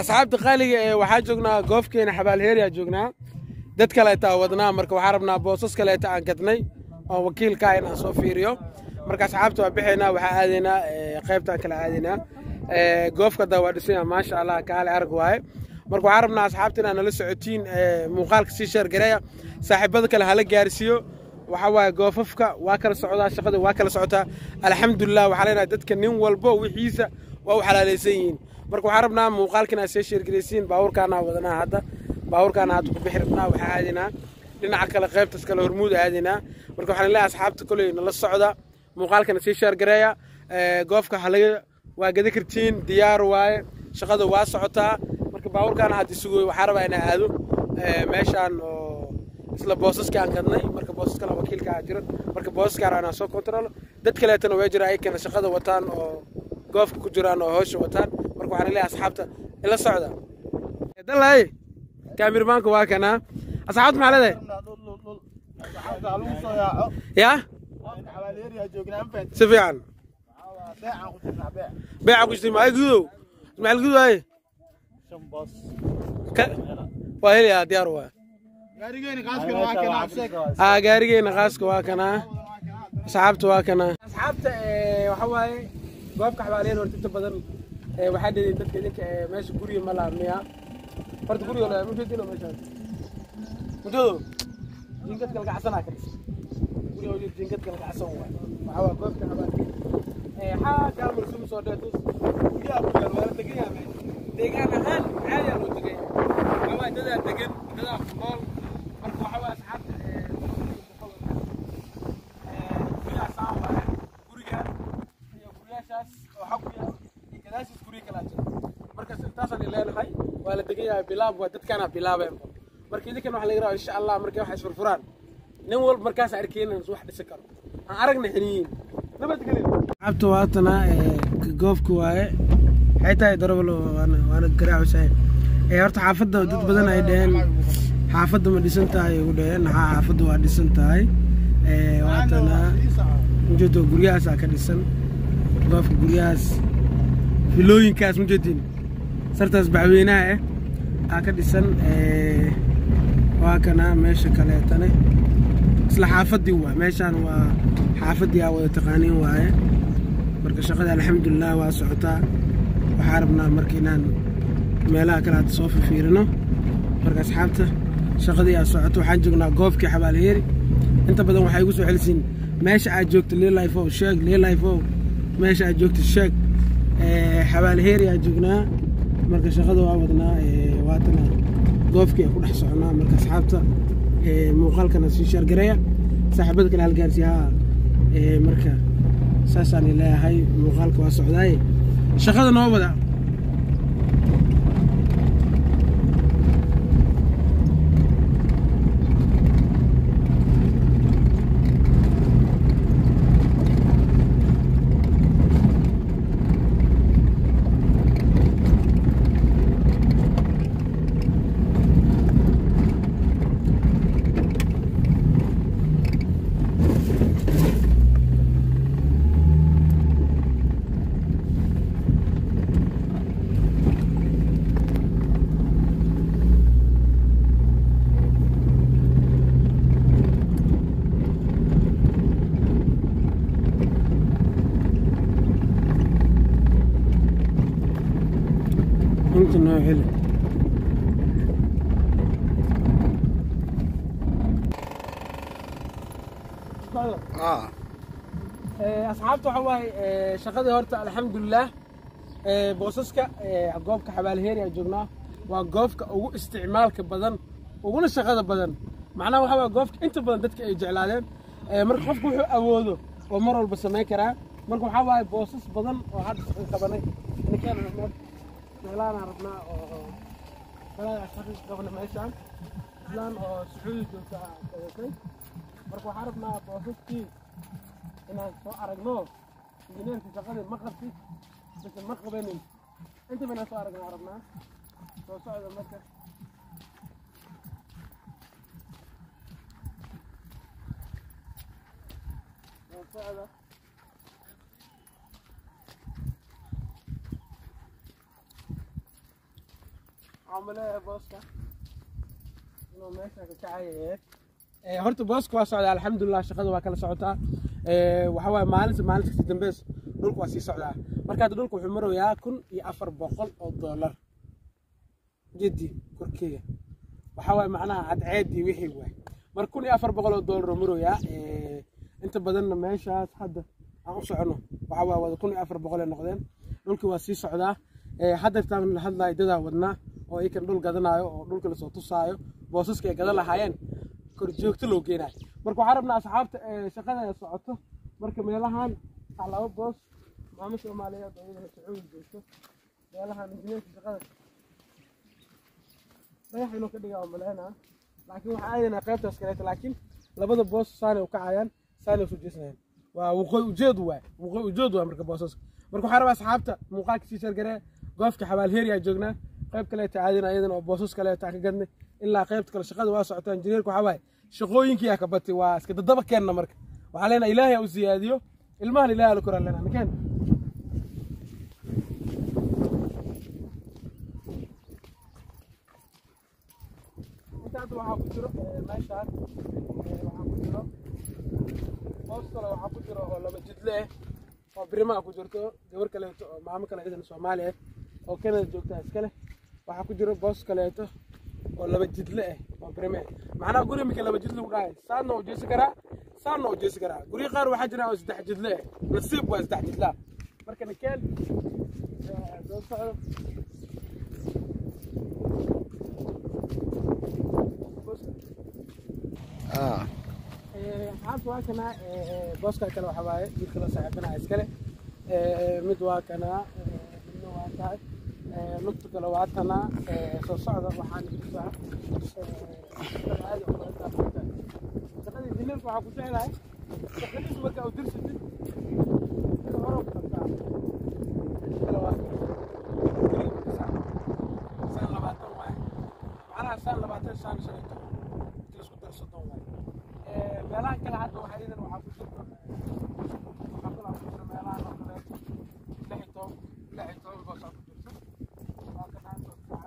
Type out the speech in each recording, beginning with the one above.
أصحاب تقالي وحاجونا قوف كينا حبال هيريا جوجنا دت كلا يتعودنا مركب حاربنا بوسس كلا يتعنكتني أو وكيل كائن صوفيريو مركب أصحابته بحنا وحادنا قيبتنا كلا عادنا قوف كذا ودسنا ما شاء الله كالي أرجواي مركب حاربنا أصحابتنا أنا لسه عتين مقال كسيشر جريا صاحب هذا كلا هلا جارسيو وحوا قوففك واكل السعودة شقده واكل السعودة الحمد لله وحلينا دتك نين والبو وحيسة وهو حلاليسين مركو حربنا مقالكنا سيشير جريسين باور كان ودنا هذا باور كان هاتو بحربنا وحادنا لنا عكلا قيبتس كلا هرمود هادنا مركو حنا لا أصحابته كلين لا السعودة مقالكنا سيشير جريا قوفك حلي وقدكرتين ديار واي شقده واسعودة مركو باور كان هاتي سوي وحربنا أنا هادو ماشان isla boosaska aan kadnay marka boosaskana wakiilka jiran marka boosaska aan soo control dad kale tan way jira ay kana shaqada wataan oo goofka ku jiraan oo hoosh wataan marka waxaan leeyahay asxaabta ila socda dalay kaamirmaanka waa kana asxaabta maxalade ya sifiican beeca ku jirtay ma gudo ismaal gudo ay shamboos waa heliya diyaar waa gaarigeena qaaska waa kana asxaabta waa kana asxaabta waxa waaye goobka xabaaleen horta inta badan waxa dhigay dadka idinka meesha guriga ma laabmiya horta guriga la ma jeedino meesha mudo jinkad kala gacsan ah guriga oo jinkad kala gacsan waxa waa goobka xabaaleen xaga marsuum soo dheetus guriga abuu wala tagay deegaan ahaan caadi loo tagay ama dada degan dada nool marka waxa waa asxaabta guriga iyo guriyashaas oo xaqiya iyo gadaashiis guriga kala jira marka intaasaan ilaahay waa la degayaa bilaab waa dadkana bilaabeen marka idinkan waxa laga rabaa insha Allah markay wax isfurfuraan nin walba markaas arkeenan wax dhisa karo aan aragna xiniin nabad gelin asxaabta waatana goofku waaye xaytaa darablo waana garaacsay horta xaafadda dad badan ay dheen xaafadda ma dhisan tahay ugu dheen xaafaddu waa dhisan tahay waatana mujeedo guryahaas ka dhisan goofka guryahaas filooyinkaas mujeedin sartaas bacweynaha ka dhisan waa kana meesha kale tane isla xaafadii waa meeshan waa xaafadii wada taqaaniin waaye marka shaqada alxamdulillah waa socotaa waxaan rabnaa markiinaan meelaha kale aad soo fiirino marka asxaabta shaqadii aad socoto waxaan joognaa goobkii xabaalheeri inta badan waxay igu soo xilisiin meesha aad joogto leelife oo sheeg leelife oo meesha aad joogto sheeg xabaalheeri aad joognaa marka shaqada waa wadnaa waatana goobkii ku dhex soconaa marka asxaabta muuqaalkana sii sheer gareeya saaxiibada kale hal gaarsiiyaa marka saasaan leeyahay muuqaalka waa socdaay shaqada noo wada انت انه حلو اصحابته waxa way shaqada horta alxamdulillah boosaska goobka xabaalheeri ay joognaa waa goobka ugu isticmaalka badan uguna shaqada badan macnaha waxa waa goobka inta badan dadka ay jeclaadeen marka qofku wuxuu awoodo oo mar walba sameyn karaa marka waxa way boosas badan oo hadda qabanay ninkan meelaha rabnaa oo kala shaqo qabna meeshan plan oo suuqyada joogta ah marka waxaan rabnaa boosaskii inaan soo aragno injineerka shaqada ma qabti bas ma qabanin inta bana soo aragnaa rabnaa soo socda marka soo socda عملها بوسكا إنه ماشي كعاية horta booska waa socdaa alxamdulilah shaqada waa kala socotaa waxa waaye maalinta si dambeys dhulku waa sii socdaa marka hadda dhulku wuxuu marayaa $1,400 jiddi korkeega waxa waaye macnaha cadceedii wixii waay mar $1,400 marayaa inta badanna meeshaas hadda aan u socono waxa waaye wada $1,400 noqdeen dhulku waa sii socdaa hadda taan la hadlayo dadaa wadnaa oo ay kan dhul gadanayo oo dhulka la soo tusaayo boosaska ay gadan lahaayeen joogto loo geenay marka waxaan rabnaa asxaabta shaqada socoto marka meelahan laba boos maamo Soomaaliyeed oo ay Sacuudi joogto meelahan injineerka shaqada dhagax inuu ka dhigaa maleyna laakiin waxa ayna qaybtaas kale laakiin labada boos saanay u kacayaan saanay soo jeesnayaan waa waqooyi ujeed waa marka boosas marka waxaan rabaa asxaabta muuqaalka si shargaree goofka xabaal heer yaa joognaa qayb kale taadina ayadana oo boosas kale ta ka gadnay ilaa qaybta kale shaqada waa socotaa injineerku waxa waaye shaqooyinkii yaa ka batay waa iska dadaba keenna marka waxaa leenahay ilaahay u siyaadiyo ilmahan ilaahay la koran leenahay makeen intaas waxaa ku jiro meeshaan waxaa ku jiro boos kale waxaa ku jiro oo laba jidle oo birimaa ku jirto gabar kaleeto oo maamo kale idan Soomaali ah oo Canada joogta iskale waxaa ku jiro boos kaleeto oo laba jidle oo birimaa macnaha guri mika laba jidle u dhahay saano u jeesi karaa guri qaar waxaa jira oo saddex jidle nasiib waa saddex jidla marka nakeen doo socdo حاط واكنا بوسكا كلا وحباية يدخل صاحبنا عسكري مد واكنا من واكاي نقطة كلا واتنا صعدة وحان الساعة هذه وقتها تقدر الدنيا في عقود على تقدر تسوق أو ترسل الهرب بتاع كلا واحد سنة لبعتهم واحد معنا سنة لبعتهم سنة شريطة تلسكو ترسلهم واحد meelaha kale hadda waxaydan waxa ku jirto meelaha kale lixdo boos ku jirto waa ka dhaan doontaa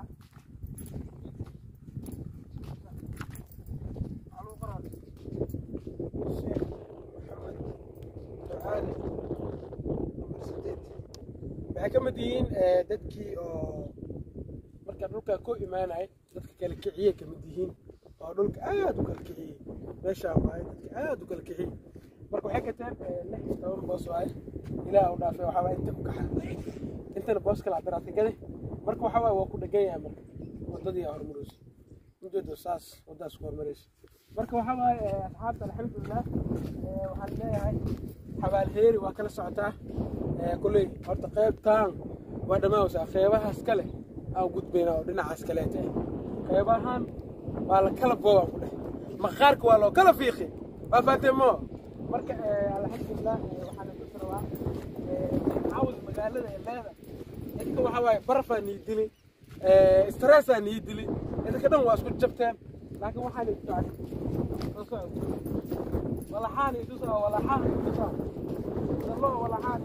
alu qarar sheekh maxamed ducaali university waxay ka mid yihiin dadkii oo marka dhulka ku imaanay dadka kale kiciye ka mid yihiin oo dhulka aad u kala kiciyay meeshaan waa dadka aad u kala kiciyay marka waxay ka tahay 16 boos waay ilaa u dhaafay waxa way inta ku kaxay intana boos kala cabiraad gaday marka waxa way waa ku dhagan yahay marka wadadii hormarayso muddo saas wadaas ku hormarayso marka waxa way asxaabta alxamdulillah waxaan leeyahay xabaal heeri waa kala socotaa kulay horta qaybtaan waa dhamaawsa qeybahaas kale aan gudbayna oo dhinacaas kale tahay qeybahan waa la kala boobaan ku dhahay maqaarka waa loo kala fiiqi waa faatimo marka alxamdulillah waxaan ku tiraa caawid magaalada ee leeda inta waxa waaye barfa niidili stress niidili inta dhan waa isku jabteen laakiin waxaan isku tahay wala xaan isku soo wala xaan isku soo الله ولا حاجه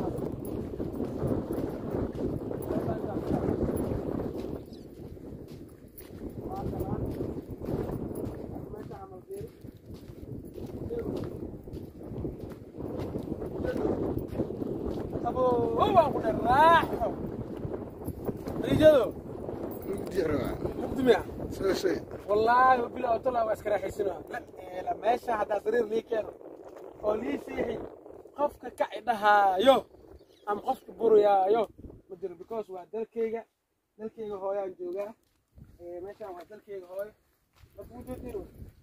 هو أقول الراح رجلو مقدمع شيء والله بلا طلع واسكر حسنا لا ماشي هذا صرير لي كده ولي سيحي قفك كعدها يو ام قفك بريا يو مدير بيكوس waa dalkayga hooyaan jooga meeshaan waa dalkayga hooy markuu joogtiro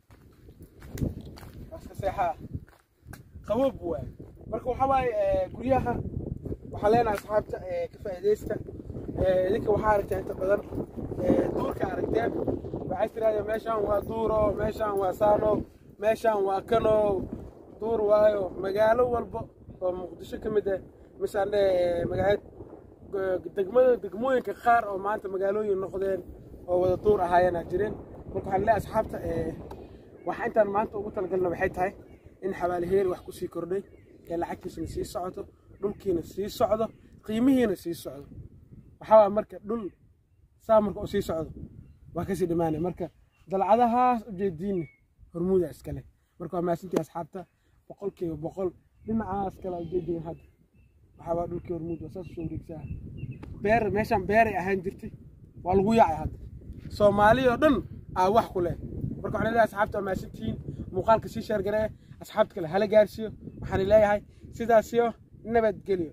aska seexa qaboob waay marka waxa waay guryaha waxa leenahay asxaabta ka faa'iideysta idinka waxa aragtaa inta badan duurka aragteen waxay tiraahdaa meeshaan waa duuro meeshaan waa saano meeshaan waa kano duur waayo magaalo walba oo muqdisho ka mid ah misaan magaalada degmooyinka qaar oo maanta magaalooyin noqdeen oo wada duur ahaayeen jireen marka waxaan leeyahay asxaabta waxa intaan maanta ugu talagalna waxay tahay in xabaal heer wax ku sii kordhay ee lacagtiisana sii socoto dhulkiina sii socdo qiimihiina sii socdo waxa marka dhul سامر أو سي سعود وكسي دمانة مركا دلعدها جديني هرمود عسكلي مركا ما سنتي أصحابته بقول كي وبقول لما عسكلا جدين هذا وحاول كي هرمود وساس شو ريكسا بير ماشان بير أهان درتي والغويا هذا سومالي ودن wax ku leh marka waxaan leeyahay asxaabta ma sintiin muuqaalka si share garee asxaabta kale hala gaarsiyo waxaan leeyahay sidaas iyo nabad geliyo